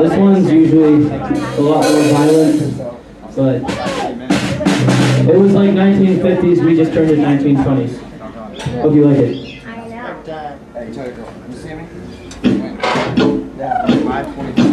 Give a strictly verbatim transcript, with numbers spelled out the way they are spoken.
This one's usually a lot more violent, but it was like nineteen fifties, we just turned it nineteen twenties. Hope you like it. I know. Hey, you see me? Yeah, five twenty-five.